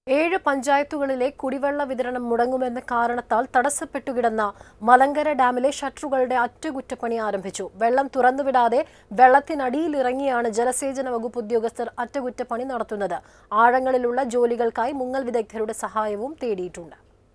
7 പഞ്ചായത്തുകളിലെ കുടിവെള്ള വിതരണം മുടങ്ങുമെന്ന കാരണത്താൽ തടസ്സപ്പെട്ടുകിടന്ന മലങ്കര ഡാമിലെ ഷട്ടറുകളുടെ അറ്റകുറ്റപ്പണി ആരംഭിച്ചു. വെള്ളം തുറന്നുവിടാതെ വെള്ളത്തിനടിയിലിറങ്ങിയാണ് ജലസേചന വകുപ്പ് ഉദ്യോഗസ്ഥർ അറ്റകുറ്റപ്പണി നടത്തുന്നത്. ആഴങ്ങളിലുള്ള ജോലികൾക്കായി മുങ്ങൽ വിദഗ്ധരുടെ സഹായവും തേടിയിട്ടുണ്ട്.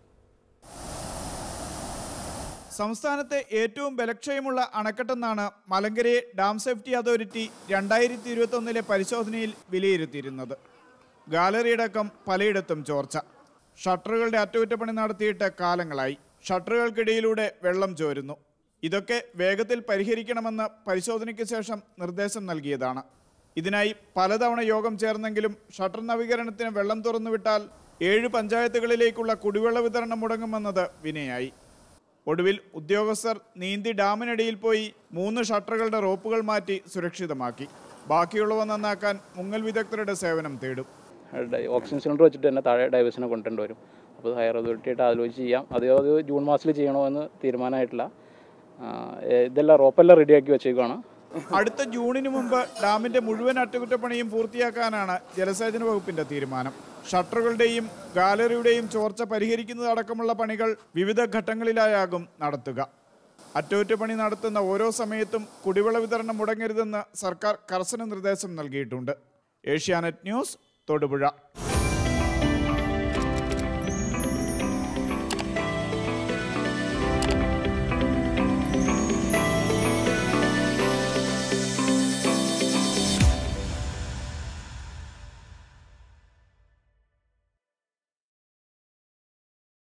സംസ്ഥാനത്തെ ഏറ്റവും ബലക്ഷയമുള്ള അണക്കെട്ടെന്നാണ് മലങ്കരയെ ഡാം സേഫ്റ്റി അതോറിറ്റി 2021 പരിശോധനയിൽ വിലയിരുത്തിയിരുന്നത്. ഗാലറിയടക്കം പലയിടത്തും ചോർച്ച. ഷട്ടറുകളുടെ അറ്റകുറ്റപ്പണി നടത്തിയിട്ട് കാലങ്ങളായി. ഷട്ടറുകൾക്കിടയിലൂടെ വെള്ളം ചോരുന്നു. ഇതൊക്കെ വേഗത്തിൽ പരിഹരിക്കണമെന്ന് പരിശോധനയ്ക്ക് ശേഷം നിർദ്ദേശം നൽകിയതാണ്. ഇതിനായി പലതവണ യോഗം ചേർന്നെങ്കിലും ഷട്ടർ നവീകരണത്തിന് വെള്ളം തുറന്നുവിട്ടാൽ 7 പഞ്ചായത്തുകളിലേക്കുള്ള കുടിവെള്ള വിതരണം മുടങ്ങുമെന്നത് വിനയായി. ഒടുവിൽ ഉദ്യോഗസ്ഥർ നീന്തി ഡാമിനടിയിൽ പോയി 3 ഷട്ടറുകളുടെ റോപ്പുകൾ മാറ്റി സുരക്ഷിതമാക്കി. ബാക്കിയുള്ളവ നന്നാക്കാൻ മുങ്ങൽ വിദഗ്ധരുടെ സേവനം തേടും. ഓക്സിജൻ സിലിണ്ടർ വെച്ചിട്ട് തന്നെ താഴെ ഡൈവേഴ്സിനെ കൊണ്ടുവരേണ്ടി വരും. അപ്പോൾ ഹയർ അതോറിറ്റിയായിട്ട് ആലോചിച്ച് ചെയ്യാം. അത് ജൂൺ മാസത്തിൽ ചെയ്യണമെന്ന് തീരുമാനമായിട്ടില്ല. ഇതെല്ലാം റോപ്പെല്ലാം റെഡിയാക്കി വെച്ചേക്കാണ്. അടുത്ത ജൂണിന് മുമ്പ് ഡാമിന്റെ മുഴുവൻ അറ്റകുറ്റപ്പണിയും പൂർത്തിയാക്കാനാണ് ജലസേചന വകുപ്പിന്റെ തീരുമാനം. ഷട്ടറുകളുടെയും ഗാലറിയുടെയും ചോർച്ച പരിഹരിക്കുന്നതടക്കമുള്ള പണികൾ വിവിധ ഘട്ടങ്ങളിലായാകും നടത്തുക. അറ്റകുറ്റപ്പണി നടത്തുന്ന ഓരോ സമയത്തും കുടിവെള്ള വിതരണം മുടങ്ങരുതെന്ന് സർക്കാർ കർശന നിർദ്ദേശം നൽകിയിട്ടുണ്ട്. ഏഷ്യാനെറ്റ് ന്യൂസ്, തൊടുപുഴ.